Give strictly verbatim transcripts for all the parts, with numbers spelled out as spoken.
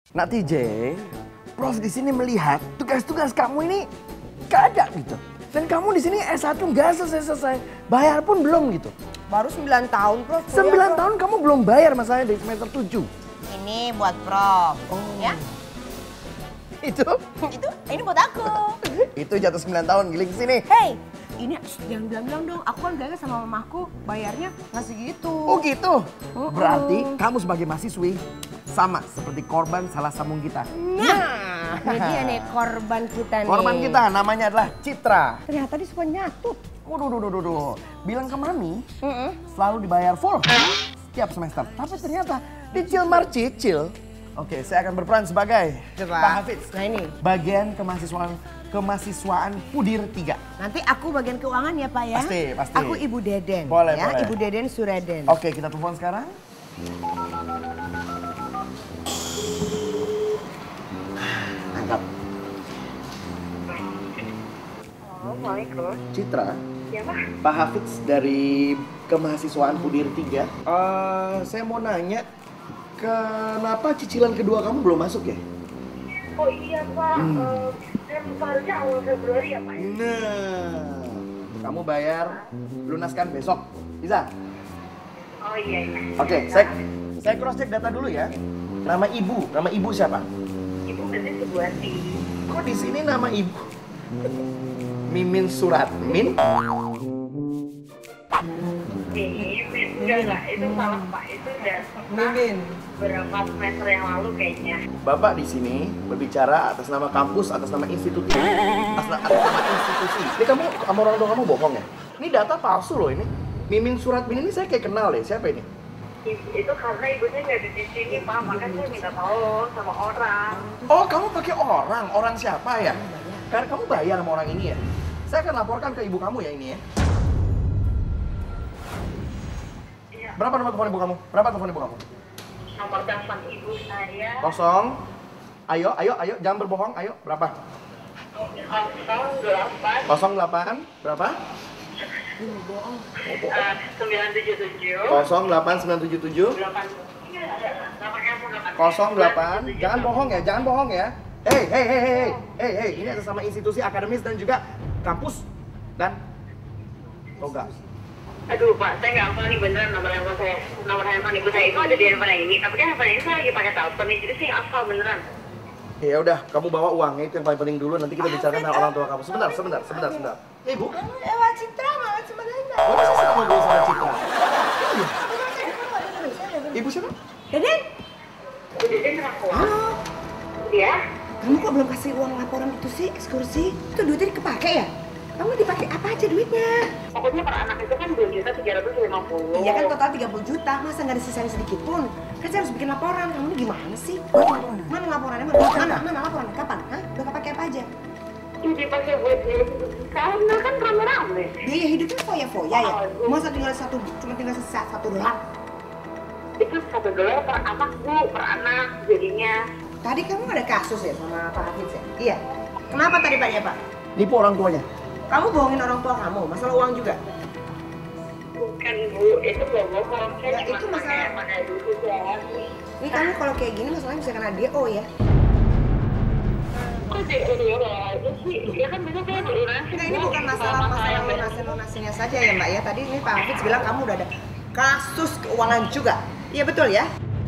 Nak T J, Prof di sini melihat tugas-tugas kamu ini gak ada gitu. Dan kamu di sini S satu nggak selesai-selesai, bayar pun belum gitu. Baru sembilan tahun, Prof. sembilan tahun kamu belum bayar masalahnya dari semester tujuh. Ini buat Prof. Oh. Ya? Itu? Itu, ini buat aku. Itu jatuh sembilan tahun, giling sini. Hei, ini jangan bilang-bilang dong. Aku kan gak sama mamaku, bayarnya nggak segitu. Oh gitu? Uh-uh. Berarti kamu sebagai mahasiswi sama seperti korban salah sambung kita. Nah, ini dia nih korban kita nih. Korban kita namanya adalah Citra. Ternyata dia suka nyatut. Waduh, duh, duh, duh, duh. Bilang ke Mami, Uh-uh. selalu dibayar full setiap semester. Tapi ternyata dicil mar cicil. Oke, saya akan berperan sebagai Coba. Pak Hafiz. Nah ini. Bagian kemahasiswaan kemahasiswaan Pudir tiga. Nanti aku bagian keuangan ya Pak ya? Pasti, pasti. Aku Ibu Deden. Boleh, ya? boleh. Ibu Deden Suraden. Oke, kita telepon sekarang. Angkat. Assalamualaikum. Citra, Ya Pak. Pak Hafiz dari kemahasiswaan Pudir tiga. Eh, saya mau nanya, kenapa cicilan kedua kamu belum masuk ya? Oh iya Pak, Hmm. Eh, dan harusnya awal Februari ya Pak ya? Nah, kamu bayar lunaskan besok, bisa? Oh iya iya. Oke, saya saya cross check data dulu ya. Nama ibu, nama ibu siapa? Ibu berarti Subuati. Kok di sini nama ibu? Mimin Suratmin. Mimin, enggak enggak, itu salah Pak, itu udah Mimin. berapa semester yang lalu kayaknya. Bapak di sini berbicara atas nama kampus, atas nama institusi, atas, na- atas nama institusi. Ini kamu, kamu orang tua kamu bohong ya? Ini data palsu loh ini. Mimin Suratmin ini saya kayak kenal deh. Siapa ini? Ibu- Itu karena ibunya nggak ada di sini Pak, makanya saya minta tolong sama orang. Oh, kamu pakai orang. Orang siapa ya? Karena kamu bayar sama orang ini ya. Saya akan laporkan ke ibu kamu ya ini ya. Iya. Berapa nomor telepon ibu kamu? Berapa telepon ibu kamu? Nomor telepon ibu saya Kosong. Ayo, ayo, ayo, jangan berbohong. Ayo, berapa? nol delapan Kosong delapan. Berapa? eh, sembilan tujuh tujuh Kosong delapan sembilan tujuh tujuh. delapan delapan delapan Kosong delapan. Jangan bohong ya, jangan bohong ya. Hei, hei, hei, hei, hei, hei. Ini atas nama institusi akademis dan juga kampus dan toga. Aduh Pak, saya nggak hafal nih beneran nomor handphone saya. Nomor handphone ibu saya itu ada di handphone yang ini. Tapi kan handphone ini saya lagi pakai telepon nih, jadi saya nggak hafal beneran. Ya udah, kamu bawa uangnya itu yang paling penting dulu. Nanti kita bicarakan dengan orang tua kamu. Sebentar, sebentar, sebentar, sebentar. Eh, Ibu, Lewat Citra banget sebenarnya. oh, masa saya ngobrol sama Citra? Ibu siapa? Deden, Jadi dia kenapa? halo. Dia? Kamu kok belum kasih uang laporan itu sih, ekskursi? Itu duitnya dikepake ya? Kamu dipakai apa aja duitnya? Pokoknya per anak itu kan dua juta tiga ratus lima puluh. Iya kan total tiga puluh juta, masa nggak disisain sedikit pun? Kan saya harus bikin laporan, kamu ini gimana sih? Mana laporannya? Mana, mana, mana laporan? Kapan? Hah? Udah kepake apa aja? Ini pakai buat dia karena kan rame-rame. Biaya hidupnya foya-foya ya? Masa tinggal satu, cuma tinggal sisa satu dolar? Itu satu dolar per anak bu, per anak jadinya. Tadi kamu ada kasus ya sama Pak Hafiz ya? Iya. Kenapa tadi Pak ya Pak? Nipu orang tuanya. Kamu bohongin orang tua kamu, masalah uang juga? Bukan bu, itu gak bohong. Saya Ya, cuma itu masalah- pakai pakai dulu doang. Ini kamu kalau kayak gini masalahnya bisa kena D O ya? Kok di udah aja sih? Ya kan bisa saya dilunasi. Enggak, ini Bu. bukan masalah Kalau masalah yang lunasin lunasinya saja ya Mbak ya. Tadi ini Pak Hafiz bilang kamu udah ada kasus keuangan juga. Iya betul ya?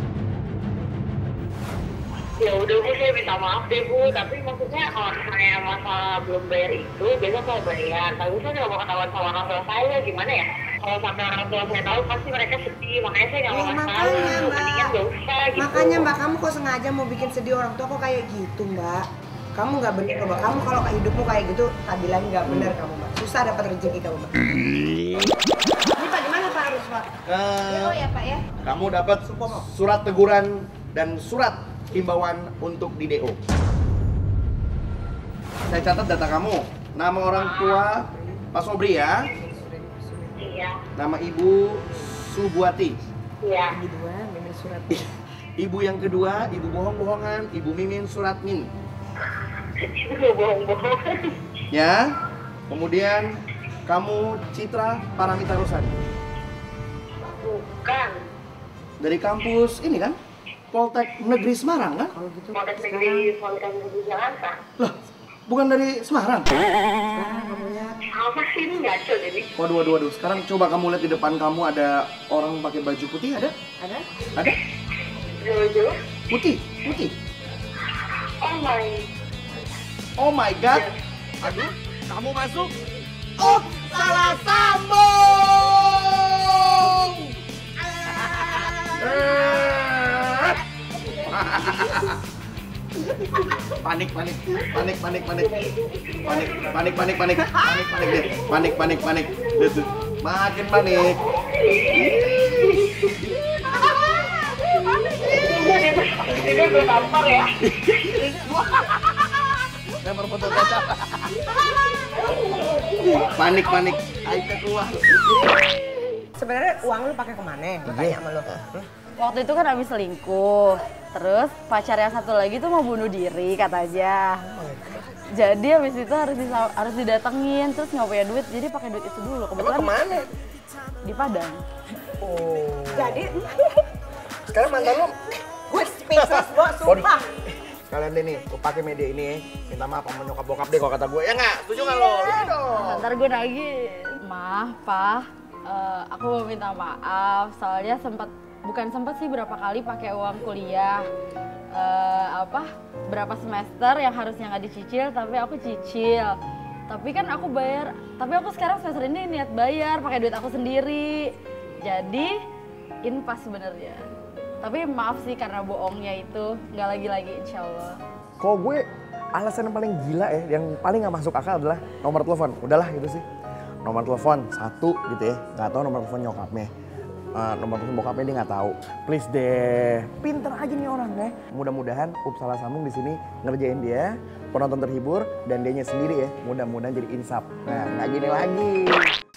Ya udah bu, saya minta maaf deh bu, tapi maksudnya kalau misalnya masalah belum bayar itu, besok saya bayar. Tapi saya nggak mau ketahuan sama orang tua saya, gimana ya? Kalau sampai orang tua saya tahu, pasti mereka sedih. Makanya saya nggak Ya, mau ngasih tahu, makanya, Mbak. mendingan nggak usah gitu. Makanya Mbak kamu kok sengaja mau bikin sedih orang tua kok kayak gitu Mbak? Kamu nggak bener loh Mbak. Kamu kalau hidupmu kayak gitu, tak bilang nggak bener kamu Mbak. Susah dapat rezeki kamu Mbak. Ini Pak gimana Pak harus Pak? Eh, Oh ya Pak ya. kamu dapat surat teguran dan surat himbauan untuk di D O. Saya catat data kamu. Nama orang tua Pak Sobri ya. Iya, Nama ibu Subuati. iya. Ini dua, Mimin surat. Ibu yang kedua, ibu bohong-bohongan, ibu Mimin Suratmin. Itu nggak bohong-bohong. Ya. Kemudian kamu Citra Paramita Rosani. Bukan. Dari kampus ini kan? Poltek Negeri Semarang kan? Kalau gitu Poltek sekarang, Negeri Politeknik Negeri Jakarta. Lah, bukan dari Semarang? sekarang kamu lihat. Apa sih ini ngaco jadi? Waduh, waduh, waduh. Sekarang coba kamu lihat di depan kamu ada orang pakai baju putih, ada? Ada? Ada? Jojo. Putih, putih. Oh my. Oh my God. Aduh, kamu masuk. Oh, salah sambung. Eh. Panik, panik, panik, panik, panik, panik, panik, panik, panik, panik, panik deh, panik, panik, panik, Lihat tuh, makin panik. Ini gue tampar ya. Lempar botol kecap. Panik, panik, ayo keluar. Sebenarnya uang lu pakai kemana? Gue tanya sama lu. Hmm? Waktu itu kan habis selingkuh, terus pacar yang satu lagi tuh mau bunuh diri katanya. Jadi habis itu harus disa- harus didatengin, terus nggak punya duit, jadi pakai duit itu dulu. Kebetulan Kemana? di Padang. Oh. Jadi, Sekarang mantan lu gue speechless, gue sumpah. sekalian deh nih, lu pakai media ini, minta maaf sama nyokap bokap deh kalau kata gue. Ya nggak? Setuju nggak lo? Iya dong. Ntar gue nagih. Maaf, Pak. Eh, aku mau minta maaf, soalnya sempat bukan sempat sih berapa kali pakai uang kuliah. Eh, apa? Berapa semester yang harusnya nggak dicicil, tapi aku cicil. Tapi kan aku bayar, tapi aku sekarang semester ini niat bayar pakai duit aku sendiri. Jadi impas sebenarnya. Tapi maaf sih karena bohongnya itu nggak lagi-lagi insya Allah. Kalau gue alasan yang paling gila ya, yang paling nggak masuk akal adalah nomor telepon. Udahlah gitu sih. Nomor telepon satu gitu ya, nggak tahu nomor telepon nyokapnya. Uh, nomor telepon bokapnya dia nggak tahu. Please deh, pinter aja nih orang ya. Mudah-mudahan Up Salah Sambung di sini ngerjain dia, penonton terhibur dan dianya sendiri ya. Mudah-mudahan jadi insaf. Nah, nggak gini lagi.